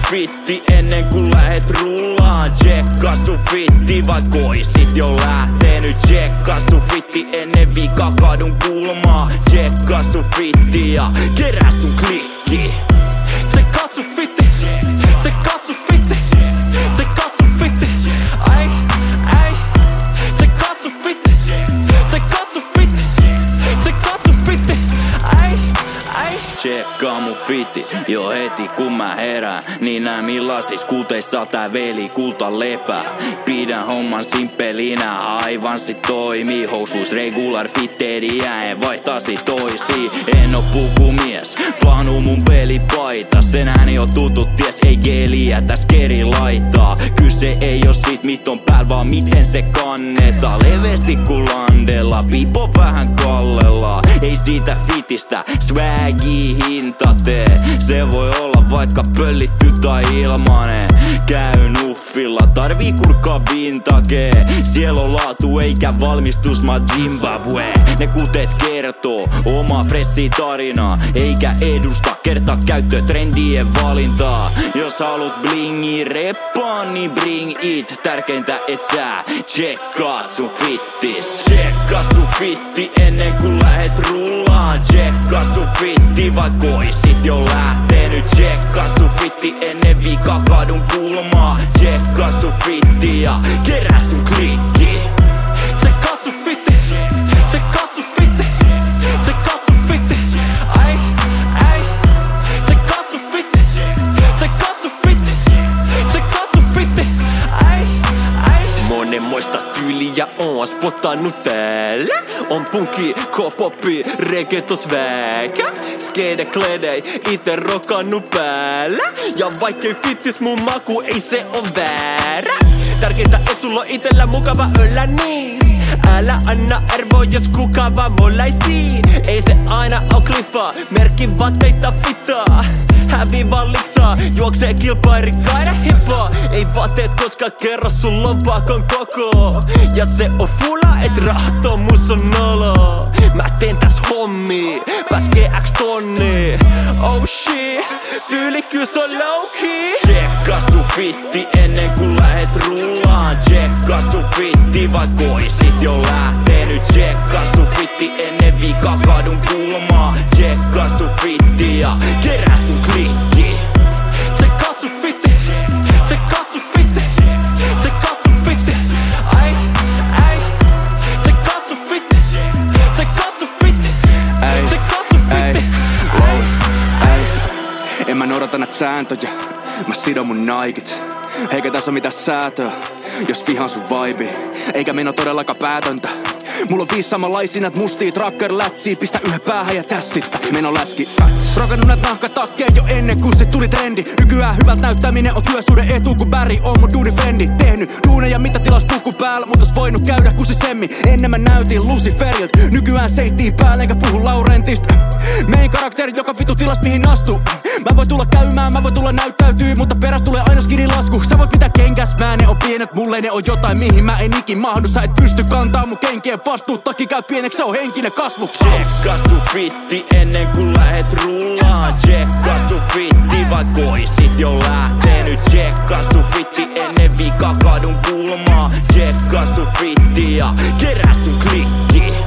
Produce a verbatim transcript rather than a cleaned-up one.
fitti ennen kun lähet rullaan. Tsekkaa sun fitti, vaik oisit jo lähtenyt. Tsekkaa sun fitti ennen vika kadun kulmaa. Tsekkaa sun fitti ja kerää sun klikki. Tsekkaa sun fitti, tsekkaa sun fitti, tsekkaa sun fitti. Ai, ai, tsekkaa sun fitti, tsekkaa sun fitti, tsekkaa sun fitti. Ai, ai. Tsekkaa mun fitti jo heti kun mä herään. Niin nää millaisis kuteissa tää veli kulta lepää. Pidän homman simppelinä, aivan sit toimii. Housuus regular fittediä, en vaihtasi toisiin. En oo pukumies, fanu mun pelipaita. Sen ääni on tuttu, ties ei geliä täs keri laittaa. Kyse ei oo sit mit on pääl, vaan miten se kannetaan. Leveesti ku landella, pipo vähän kallella. Ei siitä fitistä swaggy hinta tee. Se voi olla vaikka pöllitty tai ilmanen. Käy nuffilla, tarvii kurkkaa vintage. Siellä on laatu eikä valmistus, mä Zimbabwe. Ne kutet kertoo oma fressi tarinaa, eikä edusta kerta käyttö trendien valintaa. Jos haluat blingi reppaa, niin bring it. Tärkeintä et sä tsekkaat sun fittis. Tsekkaa sun fitti ennen kun lähet rullaan. Tsekkaa sun fitti, vaik oisit jo lähtenyt. Tsekkaa sun fitti ennen vika kadun kulmaa. Tsekkaa sun fitti ja kerää sun klikki. Tsekkaa sun fitti, tsekkaa sun fitti, tsekkaa sun fitti. Ai, ai, tsekkaa sun fitti, tsekkaa sun fitti, tsekkaa sun fitti. Ai, ai. Monenmoista tyyliä on spotannut täällä. On punki, K-popi, reggaetos väkä. Skede kledei, ite rokannu päällä. Ja vaikkei fittis mun maku, ei se on väärä. Tärkeintä et sulla itellä mukava öllä niis. Älä anna arvoa jos kuka vaan molaisii. Ei se aina oo kliffa, merkki vaatteita fittaa. Hävii vaan liksaa, juoksee kilpairi kaida hippaa. Ei vaatteet koska kerro sun lompakon koko. Ja se on fula, et rahat on mus on nolo. Mä teen täs hommii, pääskee X tonni. Oh shit, tyylikkyys on low key. Tsekkaa sun fitti ennen kun lähet rullaan. Tsekkaa sun fitti, vaik oisit jo lähtenyt. Tsekkaa sun fitti ennen vika kadun kulmaa. Tsekkaa sun fitti ja kerää sun klikki. Tsekkaa sun fitti, tsekkaa sun fitti, tsekkaa sun fitti. Ai, ai, tsekkaa sun fitti, tsekkaa sun fitti, tsekkaa sun fitti. Ai, ai. En mä noudata näitä sääntöjä, mä sidon mun Nikit. Eikä tässä oo mitään säätöä, jos vihaan sun vibe. Eikä meno todellakaan päätöntä. Mulla on viis samanlaisia näitä mustia tracker lätsiä. Pistä yhden päähän ja tässittä, meno läski. Rokannut näitä nahkatakkeja jo ennen kuin sit tuli trendi. Nykyään hyvältä näyttäminen on työsuuden etu, kun Barry on mun duuni frendi. Tehnyt duuneja mitä tilas puku päällä, mut ois voinut käydä kusisemmin. Ennen mä näytin Luciferilt, nykyään seittiin päälle enkä puhu Laurentista. Main karakteri joka vitu tilas mihin astuu. Mä voin tulla käymään, mä voin tulla näyttäytyy, mutta peräs tulee aina skinilasku. Sä voit pitää kenkäs, mä ne on pienet, mulle ne on jotain mihin mä en ikin mahdu. Sä et pysty kantaa mun kenkien vastuut, takia käy pieneksi, se on henkinen kasvu. Tsekkaa sun fitti ennen kun lähet rullaan. Tsekkaa sun fitti, vaik oisit jo lähtenyt. Tsekkaa sun fitti ennen vika kadun kulmaa. Tsekkaa sun fitti ja kerää sun klikki.